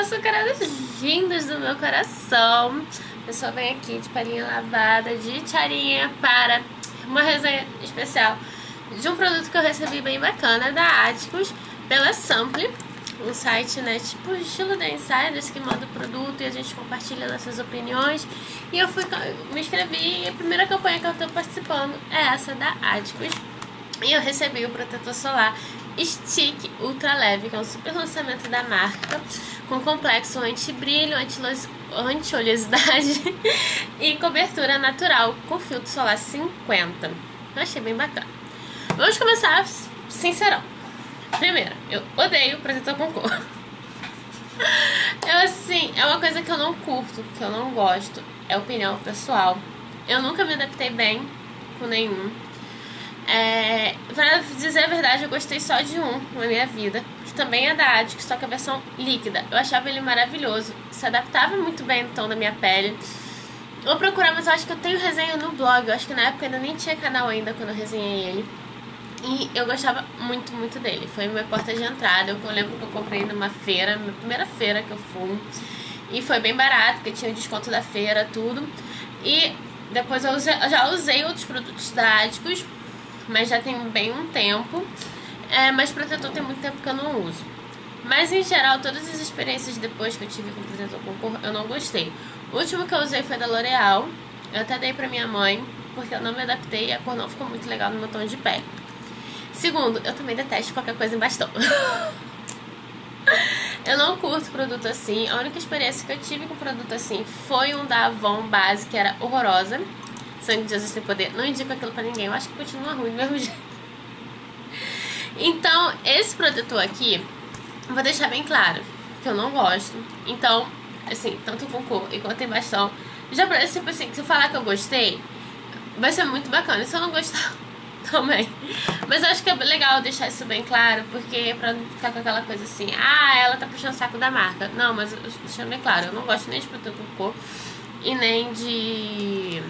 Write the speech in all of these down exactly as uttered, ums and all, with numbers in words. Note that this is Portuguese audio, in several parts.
açucaradas vindas do meu coração. Eu só venho aqui de palinha lavada, de tiarinha, para uma resenha especial de um produto que eu recebi bem bacana da Áticos pela Sample, um site, né, tipo estilo da Insiders, que manda o produto e a gente compartilha nossas opiniões. E eu fui, me inscrevi e a primeira campanha que eu tô participando é essa da Áticos. E eu recebi o protetor solar Stick Ultra Leve, que é um super lançamento da marca, com complexo anti-brilho, anti-oleosidade e cobertura natural com filtro solar cinquenta. Eu achei bem bacana. Vamos começar sincerão. Primeiro, eu odeio protetor com cor. Eu, assim, é uma coisa que eu não curto, que eu não gosto. É opinião pessoal. Eu nunca me adaptei bem com nenhum. É, pra dizer a verdade, eu gostei só de um na minha vida, que também é da Áticos, só que a versão líquida. Eu achava ele maravilhoso, se adaptava muito bem no tom da minha pele. Vou procurar, mas eu acho que eu tenho resenha no blog. Eu acho que na época ainda nem tinha canal ainda quando eu resenhei ele. E eu gostava muito, muito dele. Foi minha porta de entrada. Eu, eu lembro que eu comprei numa feira, na primeira feira que eu fui. E foi bem barato, porque tinha o desconto da feira, tudo. E depois eu, usei, eu já usei outros produtos da Áticos, mas já tem bem um tempo. É, mas protetor tem muito tempo que eu não uso. Mas em geral, todas as experiências depois que eu tive com protetor com cor, eu não gostei. O último que eu usei foi da L'Oreal. Eu até dei pra minha mãe, porque eu não me adaptei e a cor não ficou muito legal no meu tom de pele. Segundo, eu também detesto qualquer coisa em bastão. Eu não curto produto assim. A única experiência que eu tive com produto assim foi um da Avon base, que era horrorosa. Sangue de Jesus tem poder. Não indico aquilo pra ninguém. Eu acho que continua ruim do mesmo jeito. Então, esse protetor aqui, eu vou deixar bem claro que eu não gosto. Então, assim, tanto com cor quanto em bastão. Já, tipo assim, se eu falar que eu gostei, vai ser muito bacana. E se eu não gostar, também. Mas eu acho que é legal deixar isso bem claro, porque pra não ficar com aquela coisa assim, ah, ela tá puxando o saco da marca. Não, mas eu deixando bem claro, eu não gosto nem de protetor com cor e nem de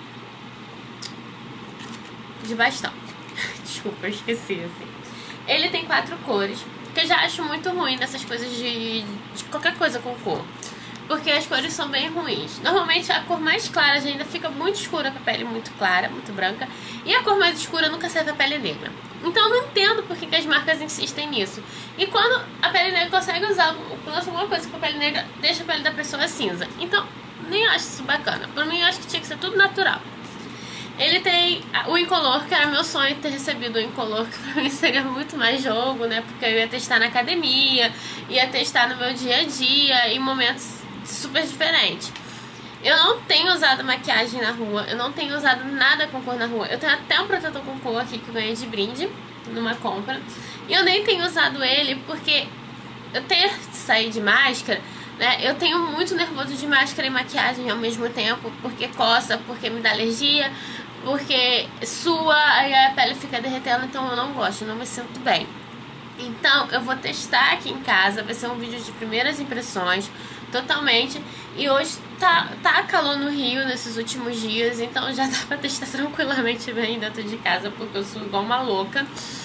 de bastão. Desculpa, eu esqueci, assim. Ele tem quatro cores, que eu já acho muito ruim nessas coisas de, de qualquer coisa com cor, porque as cores são bem ruins. Normalmente a cor mais clara já ainda fica muito escura pra pele muito clara, muito branca. E a cor mais escura nunca serve pra pele negra. Então eu não entendo por que, que as marcas insistem nisso. E quando a pele negra consegue usar, lança alguma coisa pra pele negra, deixa a pele da pessoa cinza. Então nem acho isso bacana. Pra mim eu acho que tinha que ser tudo natural. Ele tem o Incolor, que era meu sonho ter recebido o Incolor, que pra mim seria muito mais jogo, né? Porque eu ia testar na academia, ia testar no meu dia a dia, em momentos super diferentes. Eu não tenho usado maquiagem na rua, eu não tenho usado nada com cor na rua. Eu tenho até um protetor com cor aqui que eu ganhei de brinde numa compra. E eu nem tenho usado ele porque eu ter que sair de máscara, né? Eu tenho muito nervoso de máscara e maquiagem ao mesmo tempo, porque coça, porque me dá alergia, porque sua e a pele fica derretendo, então eu não gosto, eu não me sinto bem. Então eu vou testar aqui em casa, vai ser um vídeo de primeiras impressões, totalmente. E hoje tá, tá calor no Rio nesses últimos dias, então já dá pra testar tranquilamente bem dentro de casa, porque eu sou igual uma louca.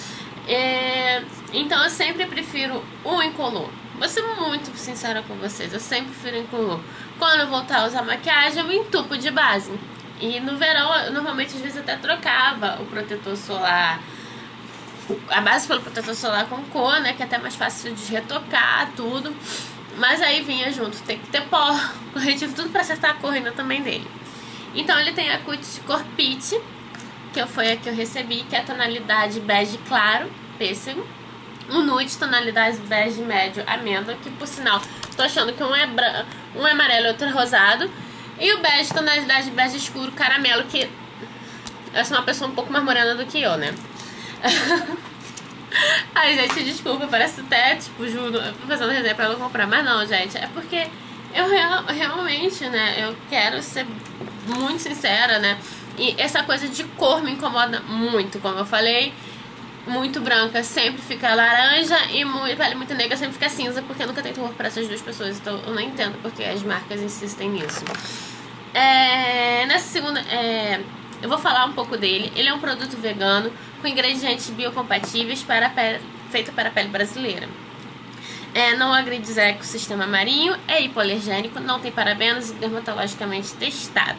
É, então eu sempre prefiro o Incolor. Vou ser muito sincera com vocês, eu sempre prefiro Incolor. Quando eu voltar a usar maquiagem, eu me entupo de base. E no verão, eu normalmente às vezes até trocava o protetor solar, a base pelo protetor solar com cor, né, que é até mais fácil de retocar, tudo. Mas aí vinha junto, tem que ter pó, corretivo, tudo pra acertar a cor ainda também dele. Então ele tem a Cut Cor Peach, que foi a que eu recebi, que é a tonalidade bege claro, pêssego. O nude, tonalidade bege médio, amêndoa, que por sinal, tô achando que um é, branco, um é amarelo e outro é rosado. E o bege, tonalidade bege escuro, caramelo, que eu sou uma pessoa um pouco mais morena do que eu, né? Ai, gente, desculpa, parece até, tipo, juro, eu tô fazendo resenha pra não comprar. Mas não, gente, é porque eu real, realmente, né, eu quero ser muito sincera, né? E essa coisa de cor me incomoda muito, como eu falei. Muito branca sempre fica laranja e muito, pele muito negra sempre fica cinza, porque nunca tem cor para essas duas pessoas. Então eu não entendo porque as marcas insistem nisso. É, nessa segunda, é, eu vou falar um pouco dele. Ele é um produto vegano com ingredientes biocompatíveis para a pele, feito para a pele brasileira. É, não agride o ecossistema marinho, é hipoalergênico, não tem parabenos e dermatologicamente testado.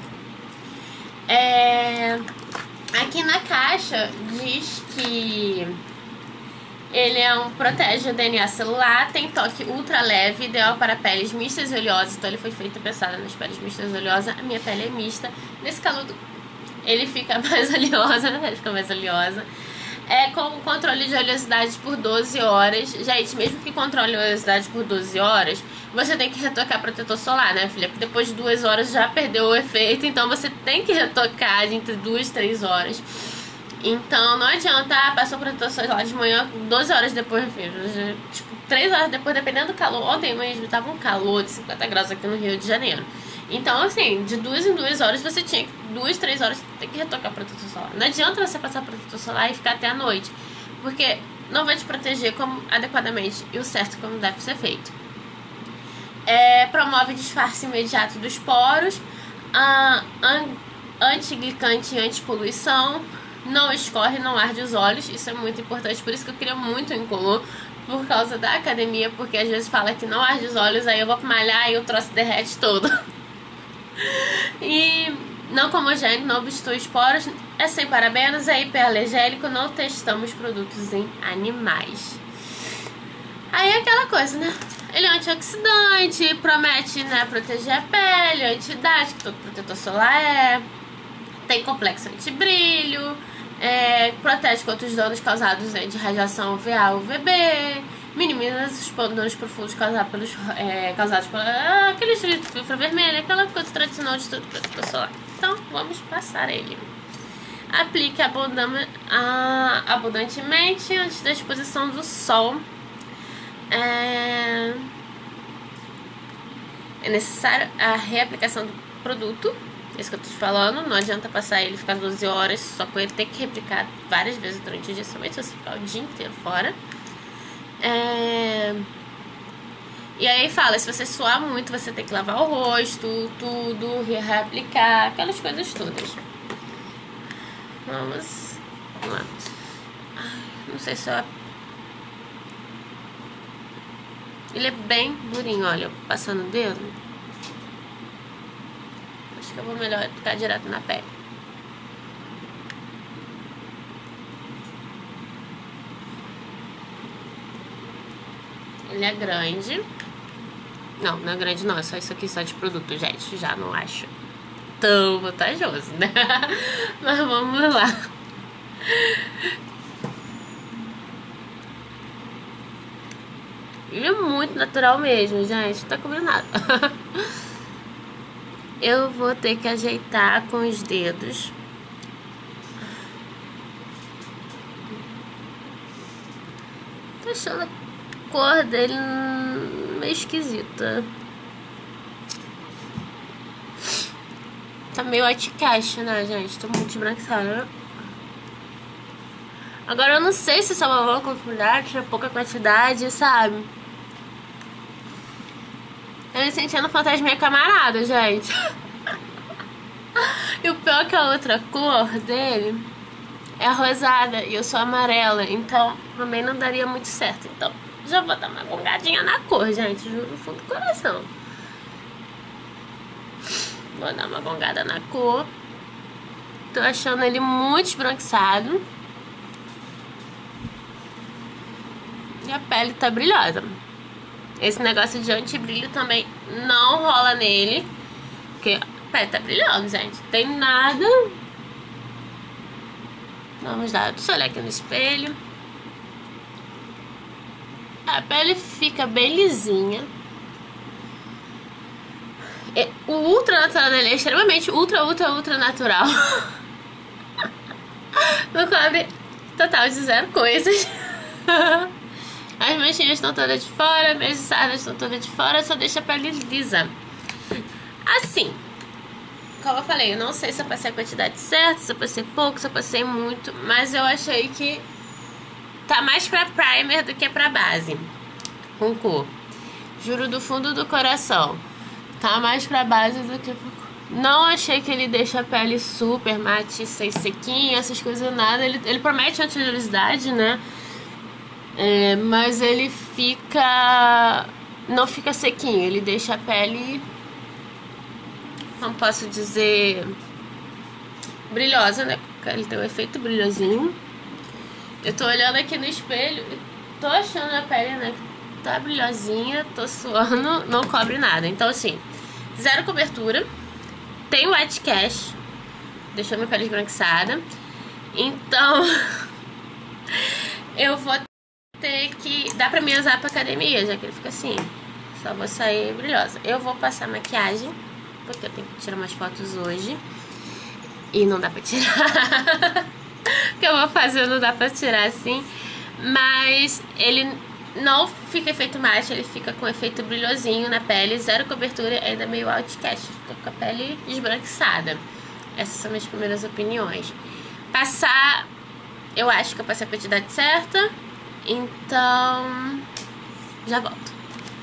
É, aqui na caixa diz que ele é um protege o D N A celular, tem toque ultra leve, ideal para peles mistas e oleosas. Então ele foi feito pensado nas peles mistas e oleosas. A minha pele é mista. Nesse calor ele fica mais oleosa, ele fica mais oleosa. É com controle de oleosidade por doze horas. Gente, mesmo que controle a oleosidade por doze horas, você tem que retocar protetor solar, né, filha? Porque depois de duas horas já perdeu o efeito. Então você tem que retocar entre duas e três horas. Então não adianta, ah, passou protetor solar de manhã, doze horas depois, filho. Tipo, três horas depois, dependendo do calor. Ontem mesmo tava um calor de cinquenta graus aqui no Rio de Janeiro. Então, assim, de duas em duas horas você tinha que, duas, três horas, tem que retocar protetor solar. Não adianta você passar protetor solar e ficar até a noite, porque não vai te proteger como adequadamente e o certo como deve ser feito. É, promove disfarce imediato dos poros, ah, an, antiglicante e antipoluição, não escorre, não arde os olhos. Isso é muito importante, por isso que eu queria muito o incolor, por causa da academia, porque às vezes fala que não arde os olhos, aí eu vou malhar e o troço derrete todo. E não comogênico, não obstrui os poros, é sem parabenos, é hiperallergênico, não testamos produtos em animais. Aí é aquela coisa, né? Ele é antioxidante, promete, né, proteger a pele, anti-idade, que todo protetor solar é. Tem complexo antibrilho, é, protege contra os danos causados, né, de radiação U V A ou U V B, minimiza os danos profundos causados pelos, é, causados por ah, aqueles de infravermelho, aquela coisa tradicional de todo protetor solar. Então, vamos passar ele. Aplique abundam- ah, abundantemente antes da exposição do sol. É, é necessário a reaplicação do produto. Isso que eu tô te falando, não adianta passar ele ficar doze horas só com ele, tem que replicar várias vezes durante o dia, somente se você ficar o dia inteiro fora. É... E aí fala, se você suar muito, você tem que lavar o rosto, tudo, reaplicar, aquelas coisas todas. Vamos, vamos lá. Ai, não sei se eu... Ele é bem durinho, olha, passando o dedo. Acho que eu vou melhor ficar direto na pele. Ele é grande. Não, não é grande não, é só isso aqui só de produto, gente. Já não acho tão vantajoso, né? Mas vamos lá. Ele é muito natural mesmo, gente. Não tá cobrindo nada. Eu vou ter que ajeitar com os dedos. Tô achando a cor dele meio esquisita. Tá meio outcast, né, gente? Tô muito esbranquiçada. Agora eu não sei se isso é uma boa quantidade, se é pouca quantidade, sabe? Eu me sentindo fantasminha camarada, gente. E o pior é que a outra cor dele é rosada e eu sou amarela, então também não daria muito certo. Então já vou dar uma gongadinha na cor, gente, juro no fundo do coração. Vou dar uma gongada na cor. Tô achando ele muito esbranquiçado. E a pele tá brilhosa. Esse negócio de antibrilho também não rola nele, porque a pele tá brilhando, gente. Não tem nada. Vamos dar, deixa eu olhar aqui no espelho. A pele fica bem lisinha. O ultra natural dele é extremamente ultra, ultra, ultra natural. Não cobre total de zero coisas. As manchinhas estão todas de fora, minhas sardas estão todas de fora, só deixa a pele lisa. Assim, como eu falei, eu não sei se eu passei a quantidade certa, se eu passei pouco, se eu passei muito, mas eu achei que tá mais pra primer do que pra base. Com cor. Juro do fundo do coração. Tá mais pra base do que pra cor. Não achei que ele deixa a pele super mate, sem sequinha, essas coisas nada. Ele, ele promete anti-oleosidade, né? É, mas ele fica... não fica sequinho, ele deixa a pele, não posso dizer, brilhosa, né? Ele tem um efeito brilhosinho. Eu tô olhando aqui no espelho, tô achando a pele, né, tá brilhosinha, tô suando, não cobre nada. Então assim, zero cobertura, tem white cast, deixou minha pele esbranquiçada. Então eu vou ter que... dá pra mim usar pra academia, já que ele fica assim, só vou sair brilhosa. Eu vou passar maquiagem, porque eu tenho que tirar umas fotos hoje e não dá pra tirar. O que eu vou fazer não dá pra tirar assim. Mas ele não fica efeito mate, ele fica com efeito brilhosinho na pele, zero cobertura, ainda meio outcast, fica com a pele esbranquiçada. Essas são minhas primeiras opiniões. Passar, eu acho que eu passei a quantidade certa, então já volto.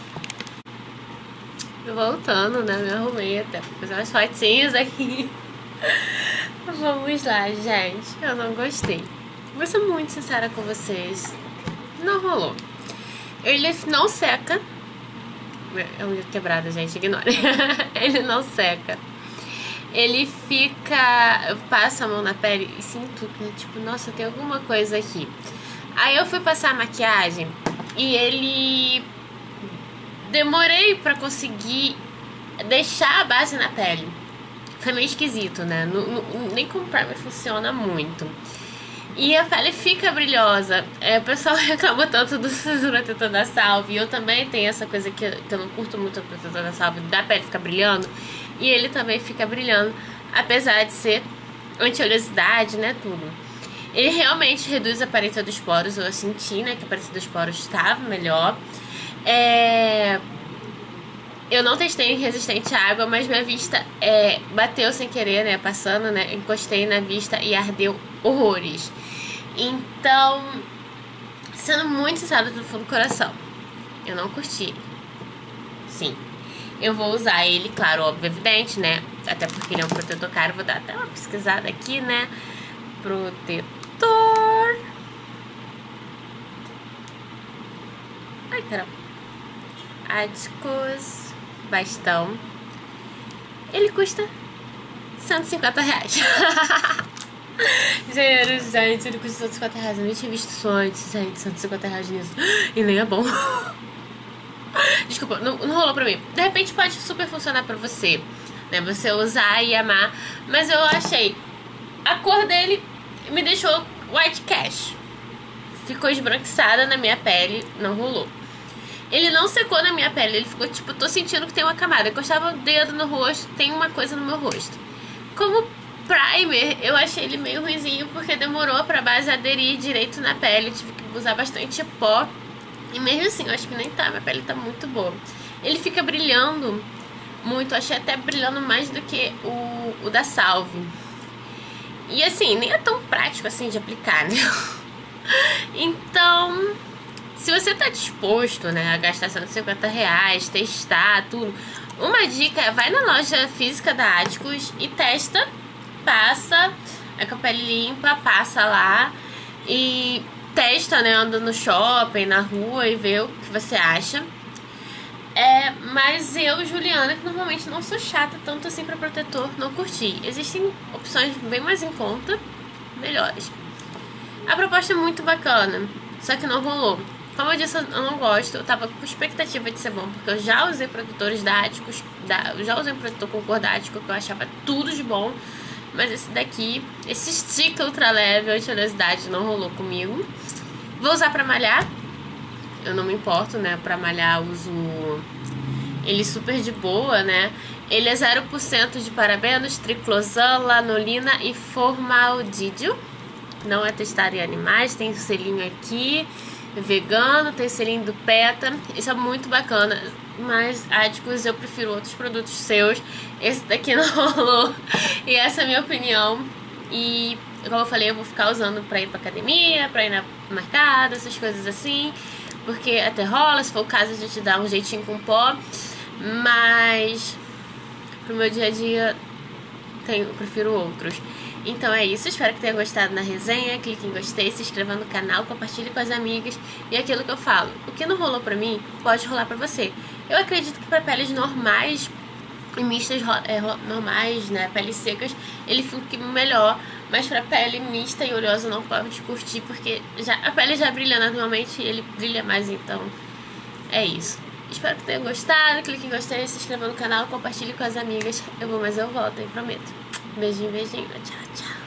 Voltando, né, me arrumei até pra fazer umas fotinhas aqui. Vamos lá, gente. Eu não gostei. Vou ser muito sincera com vocês. Não rolou. Ele não seca. É unha quebrada, gente. Ignore. Ele não seca. Ele fica... eu passo a mão na pele e sinto, né? Tipo, nossa, tem alguma coisa aqui. Aí eu fui passar a maquiagem e ele... demorei pra conseguir deixar a base na pele. Foi meio esquisito, né? No, no, nem com o primer funciona muito. E a pele fica brilhosa. É, o pessoal reclama tanto do protetor da Salve. E eu também tenho essa coisa que, que eu não curto muito o protetor da Salve, da pele ficar brilhando. E ele também fica brilhando, apesar de ser anti-oleosidade, né? Tudo. Ele realmente reduz a aparência dos poros. Eu senti, né? Que a aparência dos poros estava melhor. É... eu não testei resistente à água, mas minha vista é, bateu sem querer, né? Passando, né? Encostei na vista e ardeu horrores. Então, sendo muito sincera do fundo do coração, eu não curti. Sim. Eu vou usar ele, claro, óbvio, evidente, né? Até porque ele é um protetor caro. Vou dar até uma pesquisada aqui, né? Protetor. Ai, caramba. Áticos Bastão. Ele custa cento e cinquenta reais. Gente, gente, ele custa cento e cinquenta reais. Eu nem tinha visto isso antes, gente. cento e cinquenta reais nisso. E nem é bom. Desculpa, não, não rolou pra mim. De repente pode super funcionar pra você, né? Você usar e amar. Mas eu achei, a cor dele me deixou white cash. Ficou esbranquiçada na minha pele. Não rolou. Ele não secou na minha pele, ele ficou tipo, tô sentindo que tem uma camada. Eu encostava o dedo no rosto, tem uma coisa no meu rosto. Como primer, eu achei ele meio ruinzinho, porque demorou pra base aderir direito na pele. Tive que usar bastante pó. E mesmo assim, eu acho que nem tá, minha pele tá muito boa. Ele fica brilhando muito, eu achei até brilhando mais do que o, o da Salve. E assim, nem é tão prático assim de aplicar, né? Então... se você tá disposto, né, a gastar cento e cinquenta reais, testar tudo, uma dica é, vai na loja física da Áticos e testa, passa, é com a pele limpa, passa lá e testa, né, anda no shopping, na rua e vê o que você acha. É, mas eu, Juliana, que normalmente não sou chata tanto assim pra protetor, não curti. Existem opções bem mais em conta, melhores. A proposta é muito bacana, só que não rolou. Como eu disse, eu não gosto. Eu tava com expectativa de ser bom, porque eu já usei protetores da Áticos, da, eu já usei um protetor com cor da Ático, que eu achava tudo de bom. Mas esse daqui, esse stick ultra leve, anti-oleosidade, não rolou comigo. Vou usar pra malhar. Eu não me importo, né? Pra malhar, uso ele super de boa, né? Ele é zero por cento de parabenos, triclosan, lanolina e formaldídio. Não é testado em animais, tem o selinho aqui, vegano, tem selinho do PETA. Isso é muito bacana, mas Áticos, eu prefiro outros produtos seus. Esse daqui não rolou. E essa é a minha opinião. E como eu falei, eu vou ficar usando pra ir pra academia, pra ir na mercado, essas coisas assim, porque até rola, se for o caso a gente dá um jeitinho com pó. Mas pro meu dia a dia tem, eu prefiro outros. Então é isso, espero que tenha gostado da resenha. Clique em gostei, se inscreva no canal, compartilhe com as amigas. E aquilo que eu falo, o que não rolou pra mim, pode rolar pra você. Eu acredito que pra peles normais e mistas é, normais, né, peles secas, ele fica melhor. Mas pra pele mista e oleosa não pode curtir, porque já, a pele já brilha naturalmente e ele brilha mais, então é isso. Espero que tenha gostado, clique em gostei, se inscreva no canal, compartilhe com as amigas. Eu vou, mas eu volto, hein, prometo. Beijinho, beijinho, tchau, tchau.